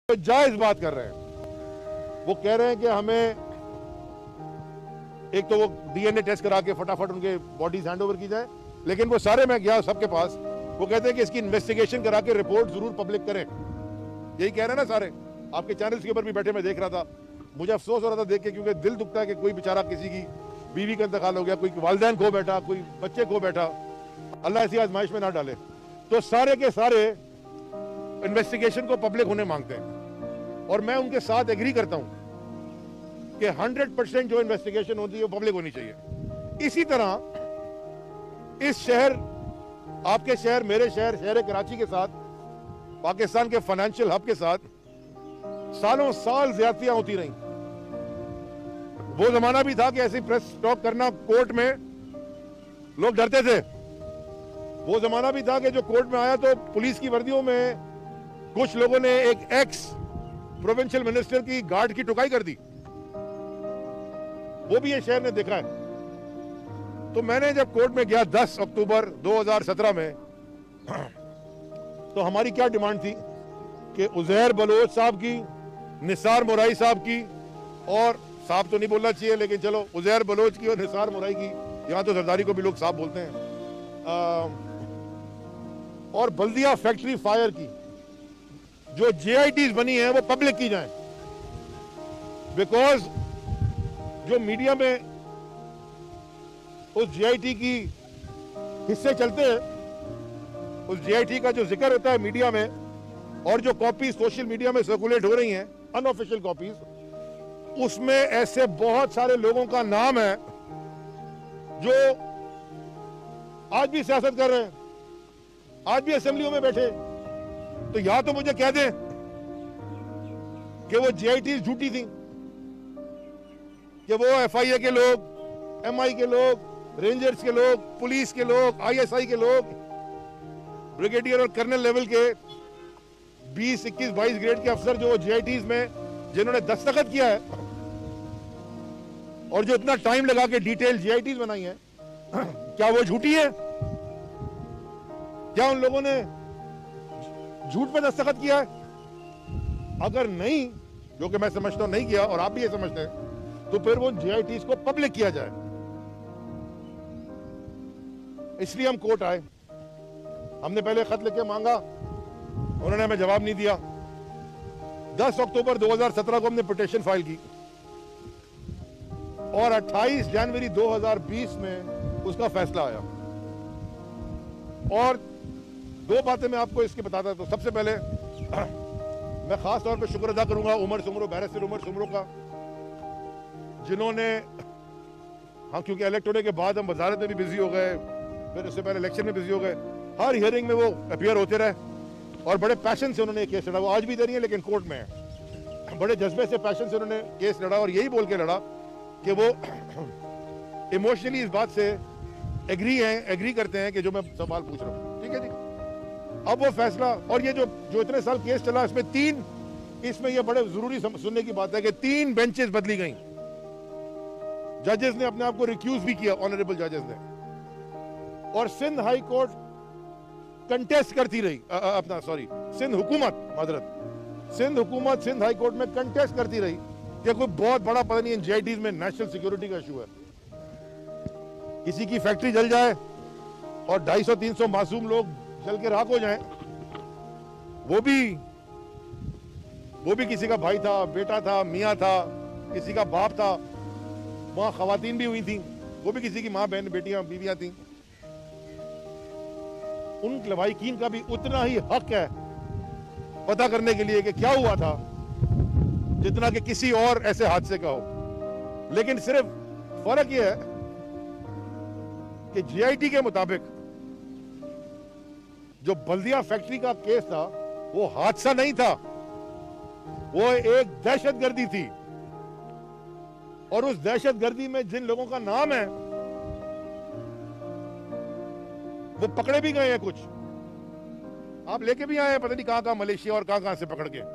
तो जायज बात कर रहे हैं। वो कह रहे हैं कि हमें एक तो वो डीएनए टेस्ट करा के फटाफट उनके बॉडीज हैंड ओवर की जाए, लेकिन वो सारे मैं गया सबके पास, वो कहते हैं कि इसकी इन्वेस्टिगेशन करा के रिपोर्ट जरूर पब्लिक करें। यही कह रहे हैं ना सारे, आपके चैनल्स के ऊपर भी बैठे मैं देख रहा था। मुझे अफसोस हो रहा था देख के, क्योंकि दिल दुखता है कि कोई बेचारा किसी की बीवी का इंतकाल हो गया, कोई वालिदैन खो बैठा, कोई बच्चे खो बैठा। अल्लाह ऐसी आजमाइश में ना डाले। तो सारे के सारे इन्वेस्टिगेशन को पब्लिक होने मांगते हैं और मैं उनके साथ एग्री करता हूं कि 100% जो इन्वेस्टिगेशन होती है वो पब्लिक होनी चाहिए। इसी तरह इस शहर, आपके शहर, मेरे शहर, शहर कराची के साथ, पाकिस्तान के फाइनेंशियल हब के साथ सालों साल ज्यादतियां होती रही। वो जमाना भी था कि ऐसी प्रेस टॉक करना कोर्ट में लोग डरते थे। वो जमाना भी था कि जो कोर्ट में आया तो पुलिस की वर्दियों में कुछ लोगों ने एक एक्स प्रोविंशियल मिनिस्टर की गार्ड की टुकाई कर दी। वो भी ये शहर ने देखा है। तो मैंने जब कोर्ट में गया 10 अक्टूबर 2017 में, तो हमारी क्या डिमांड थी कि उजैर बलोच साहब की, निसार मुराई साहब की, और साहब तो नहीं बोलना चाहिए लेकिन चलो, उजैर बलोच की और निसार मुराई की, यहां तो सरदारी को भी लोग साहब बोलते हैं, और बल्दिया फैक्ट्री फायर की जो जेआईटीज बनी है वो पब्लिक की जाए। बिकॉज जो मीडिया में उस जेआईटी की हिस्से चलते हैं, उस जेआईटी का जो जिक्र होता है मीडिया में, और जो कॉपी सोशल मीडिया में सर्कुलेट हो रही हैं, अनऑफिशियल कॉपीज, उसमें ऐसे बहुत सारे लोगों का नाम है जो आज भी सियासत कर रहे हैं, आज भी असेंबलियों में बैठे। तो या तो मुझे कह दें कि वो जेआईटी झूठी थी, कि वो एफआईए के लोग, एमआई के लोग, रेंजर्स के लोग, पुलिस के लोग, आईएसआई के लोग, ब्रिगेडियर और कर्नल लेवल के 20, 21, 22 ग्रेड के अफसर जो जेआईटीज में जिन्होंने दस्तखत किया है और जो इतना टाइम लगा के डिटेल जेआईटीज बनाई है, क्या वो झूठी है? क्या उन लोगों ने झूठ पे दस्तखत किया है? अगर नहीं, जो कि मैं समझता हूं नहीं किया और आप भी ये समझते हैं, तो फिर वो जेआईटीज को पब्लिक किया जाए। इसलिए हम कोर्ट आए। हमने पहले खत लिख के मांगा, उन्होंने हमें जवाब नहीं दिया। 10 अक्टूबर 2017 को हमने पिटीशन फाइल की और 28 जनवरी 2020 में उसका फैसला आया। और दो बातें मैं आपको इसके बताता। तो सबसे पहले मैं खास तौर पे शुक्र अदा करूंगा उमर सुमरो, बैरिस्टर उमर सुमरो का, जिन्होंने, हाँ, क्योंकि इलेक्ट होने के बाद हम वजारत में भी बिजी हो गए, फिर उससे पहले इलेक्शन में बिजी हो गए, हर हियरिंग में वो अपीयर होते रहे और बड़े पैशन से उन्होंने केस लड़ा। वो आज भी दे रही है लेकिन कोर्ट में है। बड़े जज्बे से, पैशन से उन्होंने केस लड़ा और यही बोल के लड़ा कि वो इमोशनली इस बात से एग्री करते हैं कि जो मैं सवाल पूछ रहा हूँ। ठीक है जी। अब वो फैसला, और ये जो इतने साल केस चला, इसमें ये बड़े जरूरी सुनने की बात है कि 3 बेंचेस बदली गई। जजेस ने अपने आप को रिक्यूज भी किया, ऑनरेबल जजेस ने, और सिंध हाई कोर्ट कंटेस्ट करती रही, सिंध हुकूमत सिंध हाई कोर्ट में कंटेस्ट करती रही कि कोई बहुत बड़ा, पता नहीं, जेआईटीज में नेशनल सिक्योरिटी का इशू है, किसी की फैक्ट्री जल जाए और 250-300 मासूम लोग जल के राख हो जाएं। वो भी किसी का भाई था, बेटा था, मियाँ था, किसी का बाप था। वहां खवातीन भी हुई थी, वो भी किसी की माँ, बहन, बेटियां, बीवियां थी। उन लवाहिकीन का भी उतना ही हक है पता करने के लिए कि क्या हुआ था, जितना कि किसी और ऐसे हादसे का हो। लेकिन सिर्फ फर्क यह है कि जेआईटी के मुताबिक जो बल्दिया फैक्ट्री का केस था वो हादसा नहीं था, वो एक दहशतगर्दी थी। और उस दहशतगर्दी में जिन लोगों का नाम है वो पकड़े भी गए हैं, कुछ आप लेके भी आए हैं, पता नहीं कहां कहां, मलेशिया और कहां कहां से पकड़ के।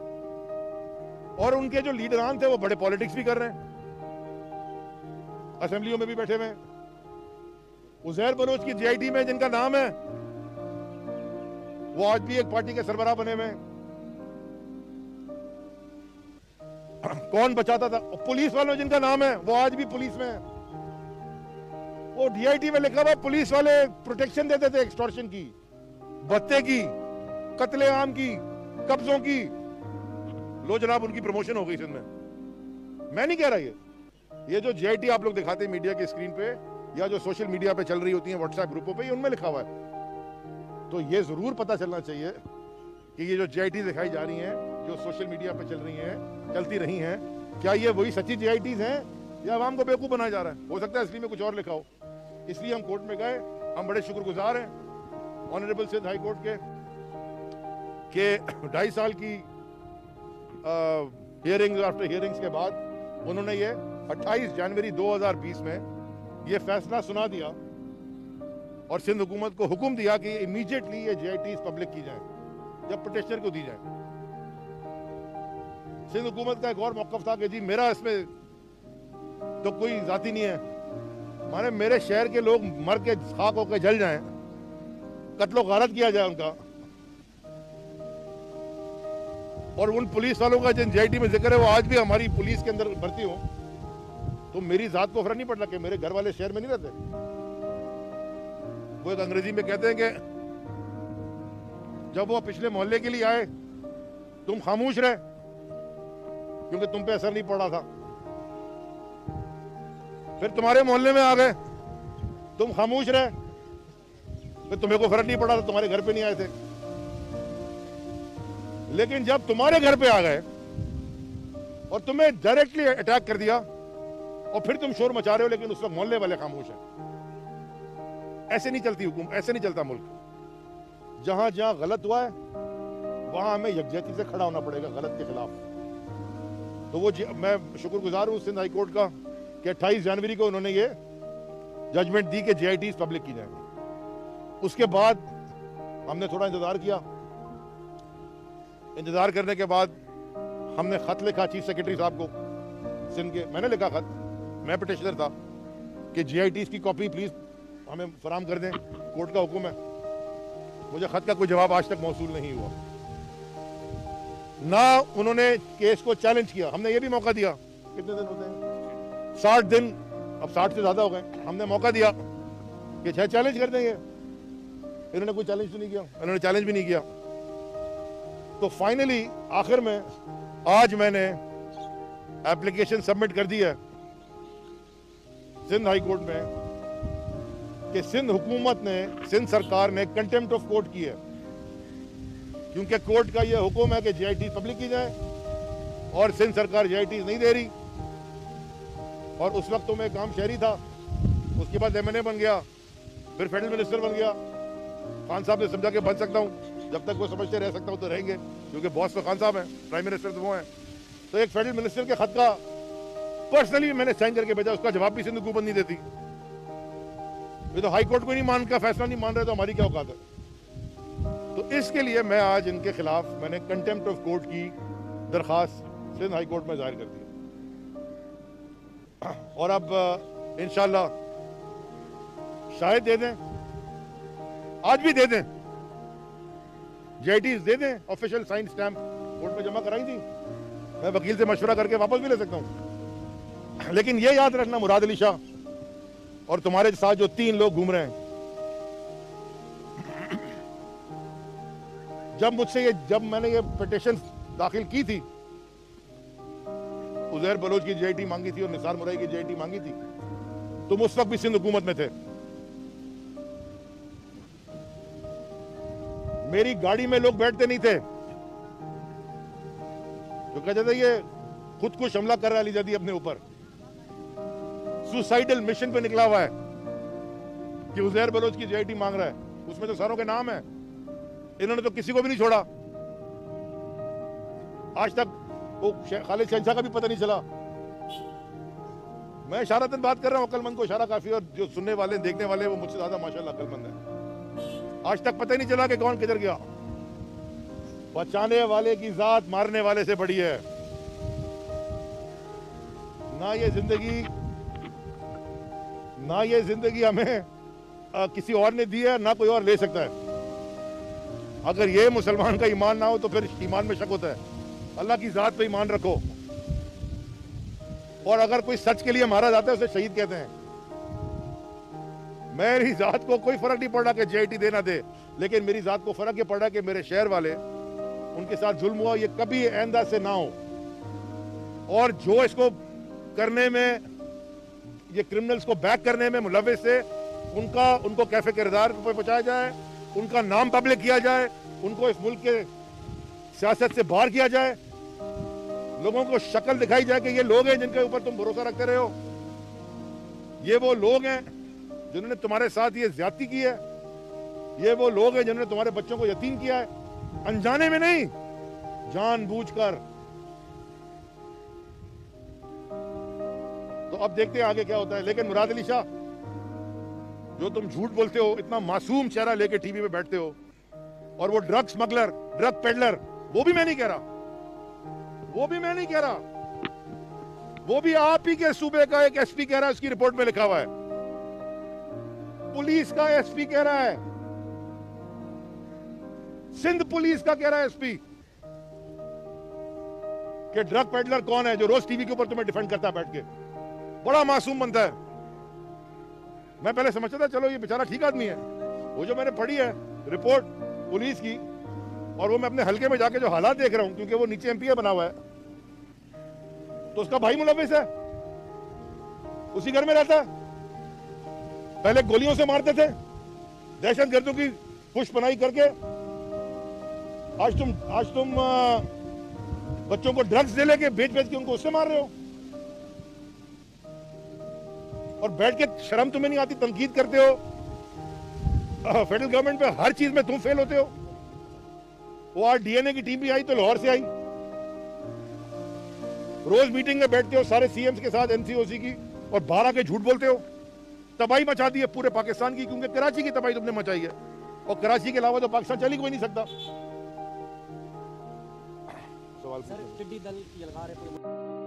और उनके जो लीडरान थे वो बड़े पॉलिटिक्स भी कर रहे हैं, असेंबलियों में भी बैठे हुए हैं। उजैर बलोच की जेआईटी में जिनका नाम है वो आज भी एक पार्टी के सरबराह बने हुए हैं। कौन बचाता था? पुलिस वालों जिनका नाम है वो आज भी पुलिस में है। वो डीआईटी में लिखा हुआ पुलिस वाले प्रोटेक्शन देते थे एक्सटॉर्शन की, भत्ते की, कत्लेआम की, कब्जों की। लो जनाब, उनकी प्रमोशन हो गई सिंध में। मैं नहीं कह रहा ये जो जीआईटी आप लोग दिखाते हैं मीडिया के स्क्रीन पे या जो सोशल मीडिया पे चल रही होती है व्हाट्सएप ग्रुपों पे, ये उनमें लिखा हुआ है। तो ये जरूर पता चलना चाहिए कि ये जो जीआईटी दिखाई जा रही हैं, जो सोशल मीडिया पे चल रही हैं, चलती रही हैं, क्या ये वही सच्ची जीआईटीज हैं या आवाम को बेवकूफ बनाया जा रहा है? हो सकता है असली में कुछ और लिखा हो। इसलिए हम कोर्ट में गए। हम बड़े शुक्रगुजार हैं ऑनरेबल सिंध हाई कोर्ट के 2.5 साल की हियरिंग्स आफ्टर हियरिंग्स के बाद उन्होंने ये 28 जनवरी 2020 में ये फैसला सुना दिया और सिंध हुकूमत को हुक्म दिया कि इमीडिएटली ये जीआईटीज पब्लिक की जाए, जब पिटिशनर को दी जाए। सिंध हुकूमत का एक और मौक़िफ़ था कि जी मेरा इसमें तो कोई जाती नहीं है, माने मेरे शहर के लोग मर के खाक होकर जल जाएं, कत्लो गारत किया जाए उनका, और उन पुलिस वालों का जिन जीआईटी में जिक्र है वो आज भी हमारी पुलिस के अंदर भर्ती हो, तो मेरी जात को फर्क नहीं पड़ता कि मेरे घर वाले शहर में नहीं रहते। वो एक अंग्रेजी में कहते हैं कि जब वो पिछले मोहल्ले के लिए आए तुम खामोश रहे क्योंकि तुम पे असर नहीं पड़ा था, फिर तुम्हारे मोहल्ले में आ गए तुम खामोश रहे, फिर तुम्हें को फर्क नहीं पड़ा था, तुम्हारे घर पे नहीं आए थे। लेकिन जब तुम्हारे घर पे आ गए और तुम्हें डायरेक्टली अटैक कर दिया और फिर तुम शोर मचा रहे हो, लेकिन उस वक्त मोहल्ले वाले खामोश हैं। ऐसे नहीं चलती हुकूमत, ऐसे नहीं चलता मुल्क। जहां जहां गलत हुआ है वहां हमें यकजहती से खड़ा होना पड़ेगा गलत के खिलाफ। तो वो मैं शुक्रगुजार हूं सिंध हाई कोर्ट का कि 28 जनवरी को उन्होंने ये जजमेंट दी कि जीआईटीज पब्लिक की जाएंगी। उसके बाद हमने थोड़ा इंतजार किया। इंतजार करने के बाद हमने खत लिखा चीफ सेक्रेटरी साहब को सिंध के। मैंने लिखा खत, मैं पिटिशनर था, कि जीआईटीज की कॉपी प्लीज हमें फराहम कर दें, कोर्ट का हुक्म है। मुझे खत का कोई जवाब आज तक मौसूल नहीं हुआ। ना उन्होंने केस को चैलेंज किया। हमने ये भी मौका दिया, कितने दिन होते हैं, 60 दिन, अब 60 से ज्यादा हो गए। हमने मौका दिया कि चाहे चैलेंज कर देंगे, इन्होंने कोई चैलेंज तो नहीं किया, इन्होंने चैलेंज भी नहीं किया। तो फाइनली आखिर में आज मैंने एप्लीकेशन सबमिट कर दी है सिंध हाई कोर्ट में कि सिंध हुकूमत ने, सिंध सरकार ने कंटेम्प्ट ऑफ कोर्ट की है, क्योंकि कोर्ट का यह हुक्म है कि जीआईटी पब्लिक की जाए और सिंध सरकार जीआईटी नहीं दे रही। और उस वक्त तो मैं काम शहरी था, उसके बाद एमएनए बन गया, फिर फेडरल मिनिस्टर बन गया। खान साहब ने समझा कि बन सकता हूँ, जब तक वो समझते रह सकता हूँ तो रहेंगे, क्योंकि बॉस तो खान साहब हैं, प्राइम मिनिस्टर तो वो हैं। तो एक फेडरल मिनिस्टर के खत का पर्सनली मैंने साइन करके भेजा, उसका जवाब भी सिंध हुकूमत नहीं देती। ये तो हाई कोर्ट को नहीं मान का फैसला नहीं मान रहे, तो हमारी क्या औकात है। तो इसके लिए मैं आज इनके खिलाफ मैंने कंटेम्प्ट ऑफ कोर्ट की दरखास्त सिंध हाई कोर्ट में जाहिर कर दी और अब इंशाल्लाह शायद दे दें, आज भी दे दें, जीआईटीज दे दें। ऑफिशियल साइन स्टैंप कोर्ट में जमा कराई थी, मैं वकील से मशवरा करके वापस भी ले सकता हूं। लेकिन ये याद रखना, मुराद अली शाह और तुम्हारे साथ जो 3 लोग घूम रहे हैं, जब मैंने ये पिटीशन दाखिल की थी, उजैर बलोच की जीआईटी मांगी थी और निसार मुरई की जीआईटी मांगी थी, तुम उस वक्त भी सिंध हुकूमत में थे। मेरी गाड़ी में लोग बैठते नहीं थे जो कहते थे ये खुदकुश हमला कर रहा है अली जदी अपने ऊपर, सुसाइडल मिशन पे निकला हुआ है कि उजैर बलोच की जीआईटी मांग रहा है। उसमें तो सारों के नाम है, इन्होंने तो किसी को भी नहीं छोड़ा। आज तक वो खालिद शहंशाह का भी पता नहीं चला। मैं इशारतन बात कर रहा हूं, अक्लमंद को इशारा काफी, और जो सुनने वाले देखने वाले वो मुझसे ज्यादा माशाल्लाह अक्लमंद है। आज तक पता ही नहीं चला कि कौन किधर गया। बचाने वाले की जात मारने वाले से बड़ी है। ना ये जिंदगी हमें किसी और ने दी है, ना कोई और ले सकता है। अगर ये मुसलमान का ईमान ना हो तो फिर ईमान में शक होता है। अल्लाह की जात पे ईमान रखो, और अगर कोई सच के लिए मारा जाता है उसे शहीद कहते हैं। मेरी जात को कोई फर्क नहीं पड़ रहा कि जेआईटी देना दे, लेकिन मेरी जात को फर्क ये पड़ रहा है कि मेरे शहर वाले, उनके साथ जुल्म हुआ, ये कभी आइंदा से ना हो। और जो इसको करने में, ये क्रिमिनल्स को बैक करने में मुलविस है, उनको कैफे किरदार पर पहुंचाया जाए, उनका नाम पब्लिक किया जाए, उनको इस मुल्क के सियासत से बाहर किया जाए, लोगों को शक्ल दिखाई जाए कि ये लोग हैं जिनके ऊपर तुम भरोसा रखते रहे हो, ये वो लोग हैं जिन्होंने तुम्हारे साथ ये ज्यादती की है, ये वो लोग हैं जिन्होंने तुम्हारे बच्चों को यतीम किया है, अनजाने में नहीं, जानबूझकर। तो अब देखते हैं आगे क्या होता है। लेकिन मुराद अली शाह, जो तुम झूठ बोलते हो, इतना मासूम चेहरा लेके टीवी पे बैठते हो, और वो ड्रग स्मगलर, ड्रग पेडलर, वो भी मैं नहीं कह रहा, वो भी मैं नहीं कह रहा, वो भी आप ही के सूबे का एक एसपी कह रहा है, उसकी रिपोर्ट में लिखा हुआ है, पुलिस का एसपी कह रहा है, सिंध पुलिस का कह रहा है एसपी कि ड्रग पेडलर कौन है जो रोज टीवी के ऊपर तुम्हें डिफेंड करता है बैठ के। बड़ा मासूम बनता है। मैं पहले समझता था चलो ये बेचारा ठीक आदमी है, वो जो मैंने पढ़ी है रिपोर्ट पुलिस की, और वो मैं अपने हलके में जाके जो हालात देख रहा हूं, क्योंकि वो नीचे एमपीए बना हुआ है, तो उसका भाई मुलविस है, उसी घर में रहता है, पहले गोलियों से मारते थे, दहशतगर्दों की पुष्पनाई करके, आज तुम बच्चों को ड्रग्स दे लेके बेच के उनको उससे मार रहे हो, और बैठ के शर्म तुम्हें नहीं आती, तनकीद करते हो फेडरल गवर्नमेंट पे, हर चीज में तुम फेल होते हो। वो आज डीएनए की टीम भी आई तो लाहौर से आई, रोज मीटिंग में बैठते हो सारे सीएम्स के साथ एनसीओसी की, और बाहर आके झूठ बोलते हो। तबाही मचा दी है पूरे पाकिस्तान की, क्योंकि कराची की तबाही तुमने मचाई है, और कराची के अलावा तो पाकिस्तान चल ही कोई नहीं सकता। सर टिड्डी दल की लगा रहे